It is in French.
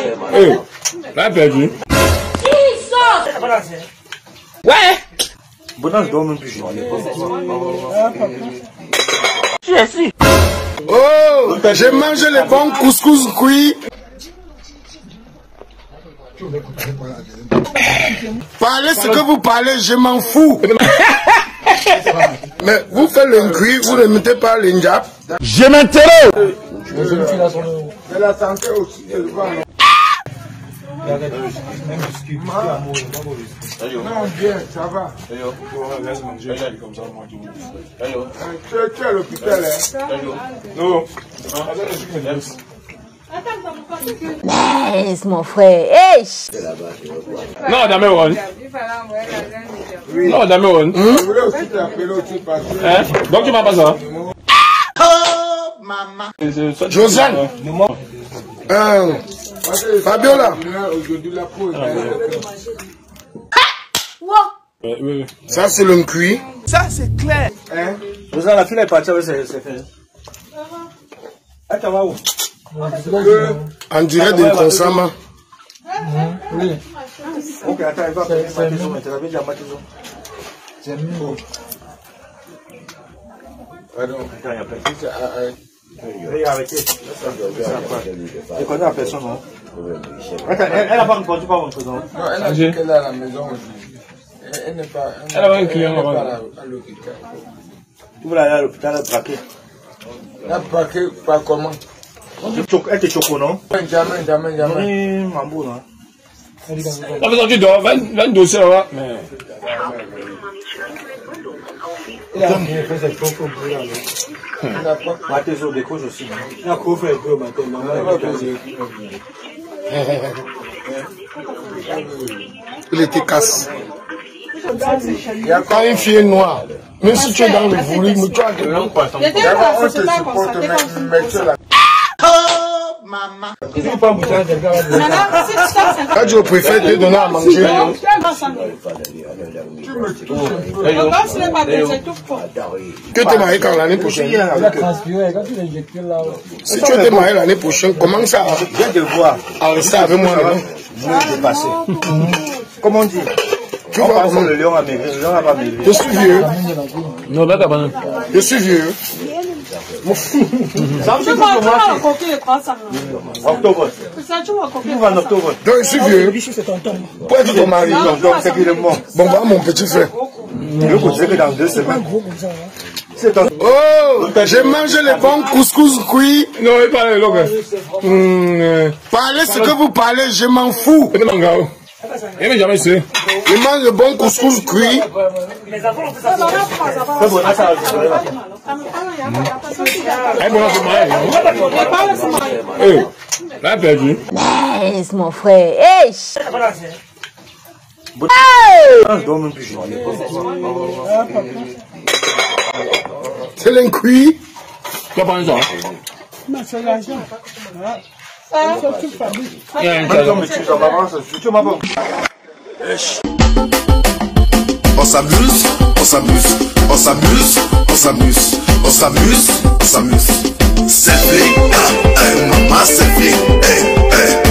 Hey, là perdu. Ouais. Bon, je dors même plus. Oh, j'ai mangé les bons couscous cuits. Parlez ce que vous parlez, je m'en fous. Mais vous faites le cuit, vous ne mettez pas le njap. Je m'intéresse. C'est la santé aussi. Non, bien, ça va. Tu es à l'hôpital, hein? Non. Nice, mon frère. Hey! Non, Dameron. Non, Dameron. Je voulais aussi t'appeler aussi parce que... Hein? Donc tu m'as pas ça? Oh, maman. Josiane. Fabiola. Oui. Ça, c'est le cuit. Ça, c'est clair. Hein? Josiane, la fille est partie avec ses frères. Attends, va où? On dirait des consommateurs. Oui. Ok, attends, il va faire ma maison maintenant. Il va ma maison. C'est mieux. Attends, il y a personne. Arrêtez. Je connais la personne, non? Attends, elle n'a pas répondu par mon président. Non, elle a dit qu'elle est à la maison aujourd'hui. Elle n'est pas. Elle a un client à l'hôpital. Tu veux aller à l'hôpital, elle a braqué. Elle a braqué par comment? Elle te choco, non? Jamais. Oui, mambo, non? La maison tu dors, 20 dossiers là. Mais. Il a fait cette choco pour là. Ma thèse au décroche aussi. Il a couvert un peu matin. Il était cassé. Il y a quand une fille noire. Même si tu es dans le voulu, mais tu as des noms. D'abord, on te supporte, mais tu es là. Oh, maman. Quand tu préfères te donner à manger. Que tu es marié quand l'année prochaine? Si tu étais marié l'année prochaine, comment ça à rester avec moi? Je vais dépasser. Comment on dit? Tu vois comment le lion a maigri, le lion n'a pas maigri. Je suis vieux. Non, là, t'as pas. Je suis vieux. Octobre. Tu vas en octobre. Donc je suis vieux. Pour être ton mari. Donc c'est qu'il est mort. Bon, voilà mon petit frère. Je continue que dans 2 semaines. Oh, j'ai mangé les bons couscous cuits. Non, il parle, look. Parlez ce que vous parlez, je m'en fous. Il m'a jamais su. Il mange le bon couscous cuit. Hey, là perdu. Nice, mon frère. Hey! Je dors même plus. C'est le cuit. Tu as pas ça? Non, c'est l'argent. On s'amuse, on s'amuse, on s'amuse, on s'amuse, on s'amuse, on s'amuse. C'est fait, maman, c'est fait,